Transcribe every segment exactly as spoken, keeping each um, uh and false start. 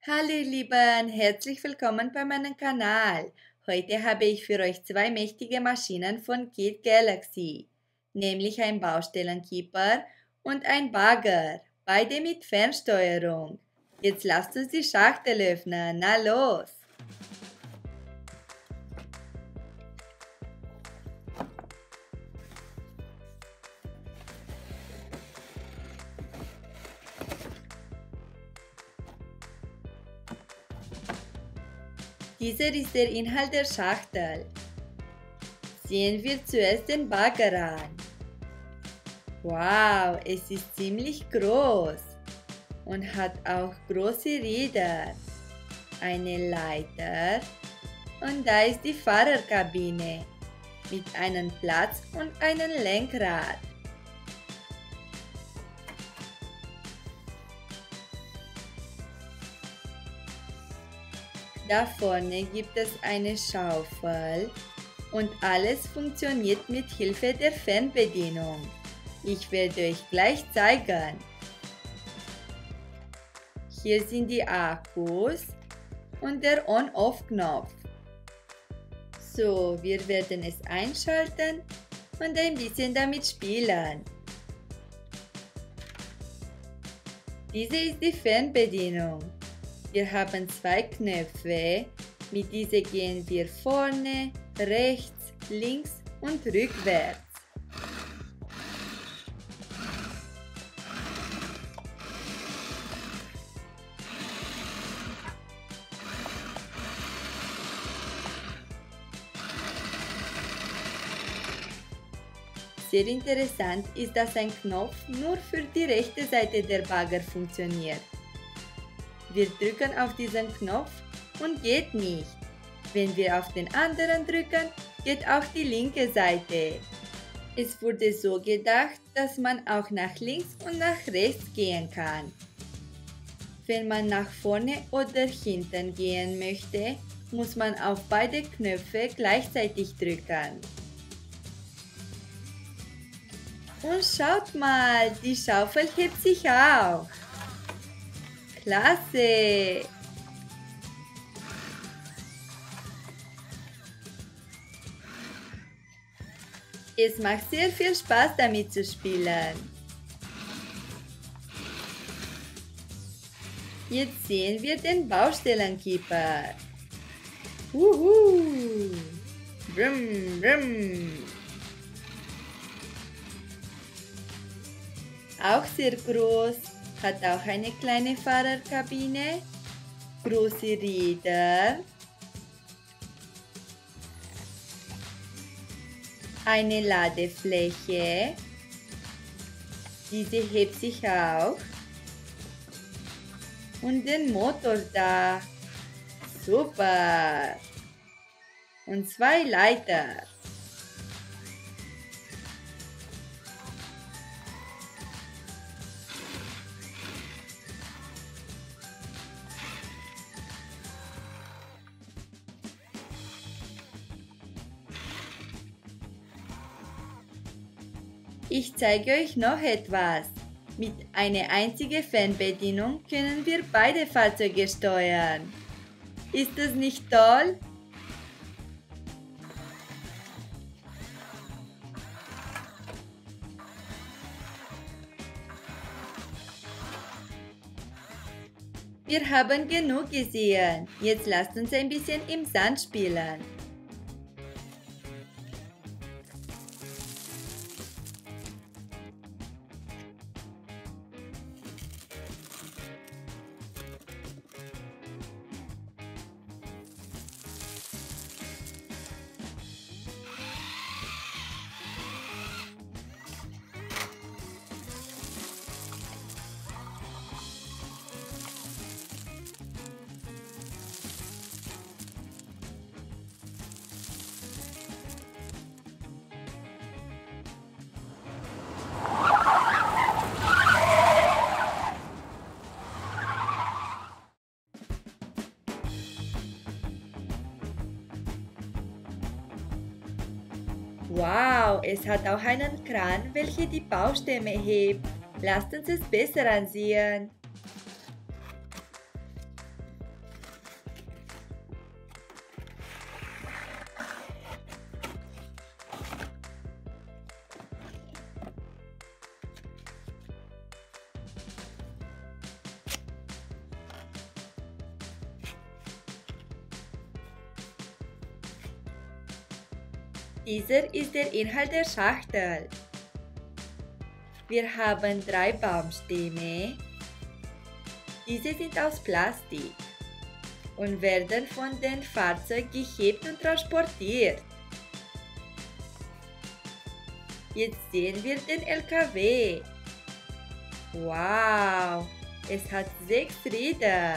Hallo ihr Lieben, herzlich willkommen bei meinem Kanal. Heute habe ich für euch zwei mächtige Maschinen von Kit Galaxy, nämlich ein Baustellenkeeper und ein Bagger, beide mit Fernsteuerung. Jetzt lasst uns die Schachtel öffnen, na los! Dieser ist der Inhalt der Schachtel. Sehen wir zuerst den Bagger an. Wow, es ist ziemlich groß und hat auch große Räder, eine Leiter und da ist die Fahrerkabine mit einem Platz und einem Lenkrad. Da vorne gibt es eine Schaufel und alles funktioniert mit Hilfe der Fernbedienung. Ich werde euch gleich zeigen. Hier sind die Akkus und der On-Off-Knopf. So, wir werden es einschalten und ein bisschen damit spielen. Diese ist die Fernbedienung. Wir haben zwei Knöpfe, mit diesen gehen wir vorne, rechts, links und rückwärts. Sehr interessant ist, dass ein Knopf nur für die rechte Seite der Bagger funktioniert. Wir drücken auf diesen Knopf und geht nicht. Wenn wir auf den anderen drücken, geht auch die linke Seite. Es wurde so gedacht, dass man auch nach links und nach rechts gehen kann. Wenn man nach vorne oder hinten gehen möchte, muss man auf beide Knöpfe gleichzeitig drücken. Und schaut mal, die Schaufel hebt sich auch. Klasse! Es macht sehr viel Spaß damit zu spielen. Jetzt sehen wir den Baustellenkeeper. Wuhu! Brumm, brumm. Auch sehr groß. Hat auch eine kleine Fahrerkabine, große Räder, eine Ladefläche, diese hebt sich auch und den Motor da, super, und zwei Leiter. Ich zeige euch noch etwas. Mit einer einzigen Fernbedienung können wir beide Fahrzeuge steuern. Ist das nicht toll? Wir haben genug gesehen. Jetzt lasst uns ein bisschen im Sand spielen. Wow, es hat auch einen Kran, welcher die Baustämme hebt. Lasst uns es besser ansehen. Dieser ist der Inhalt der Schachtel. Wir haben drei Baumstämme. Diese sind aus Plastik und werden von dem Fahrzeug gehebt und transportiert. Jetzt sehen wir den L K W. Wow, es hat sechs Räder.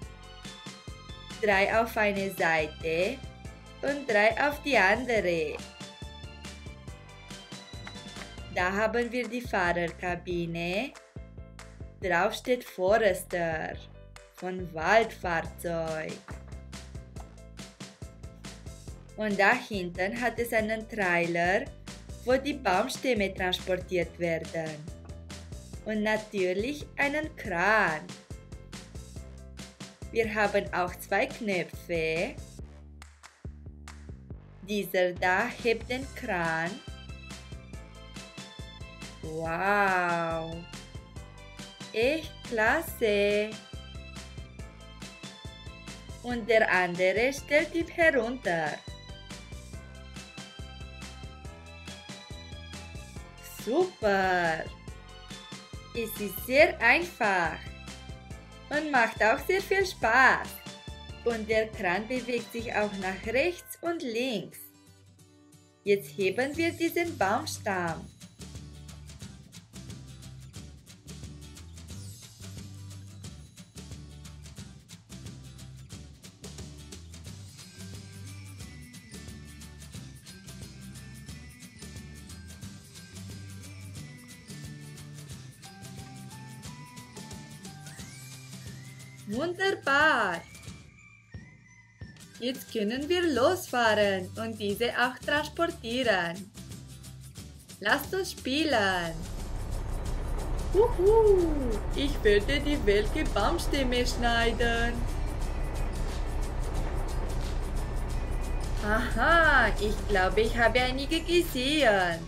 Drei auf eine Seite und drei auf die andere. Da haben wir die Fahrerkabine. Drauf steht Forester von Waldfahrzeug. Und da hinten hat es einen Trailer, wo die Baumstämme transportiert werden. Und natürlich einen Kran. Wir haben auch zwei Knöpfe. Dieser da hebt den Kran. Wow! Echt klasse! Und der andere stellt ihn herunter. Super! Es ist sehr einfach und macht auch sehr viel Spaß. Und der Kran bewegt sich auch nach rechts und links. Jetzt heben wir diesen Baumstamm. Wunderbar! Jetzt können wir losfahren und diese auch transportieren. Lasst uns spielen! Uhu, ich werde die welke Baumstämme schneiden. Aha, ich glaube, ich habe einige gesehen.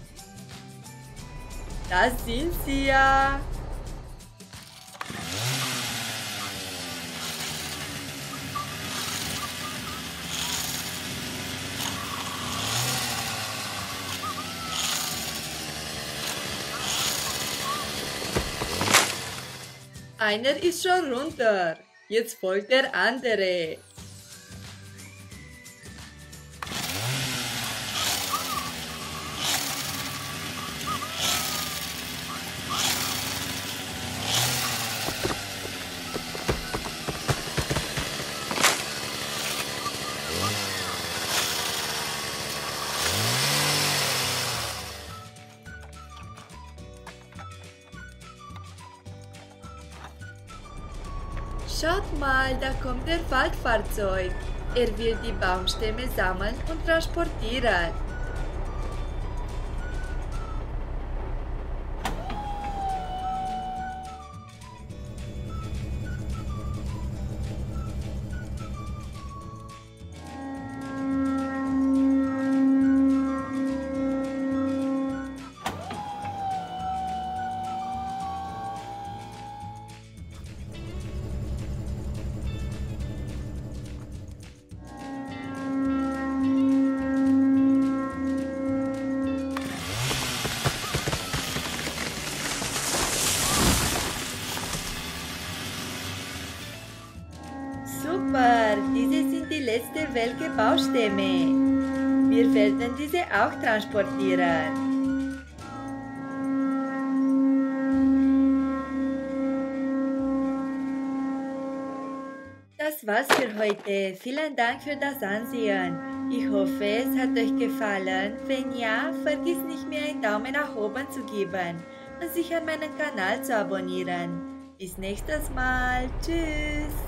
Das sind sie ja. Einer ist schon runter. Jetzt folgt der andere. Schaut mal, da kommt der Waldfahrzeug. Er will die Baumstämme sammeln und transportieren. Super, diese sind die letzten welke Baustämme. Wir werden diese auch transportieren. Das war's für heute. Vielen Dank für das Ansehen. Ich hoffe, es hat euch gefallen. Wenn ja, vergiss nicht mir einen Daumen nach oben zu geben und sicher meinen Kanal zu abonnieren. Bis nächstes Mal. Tschüss.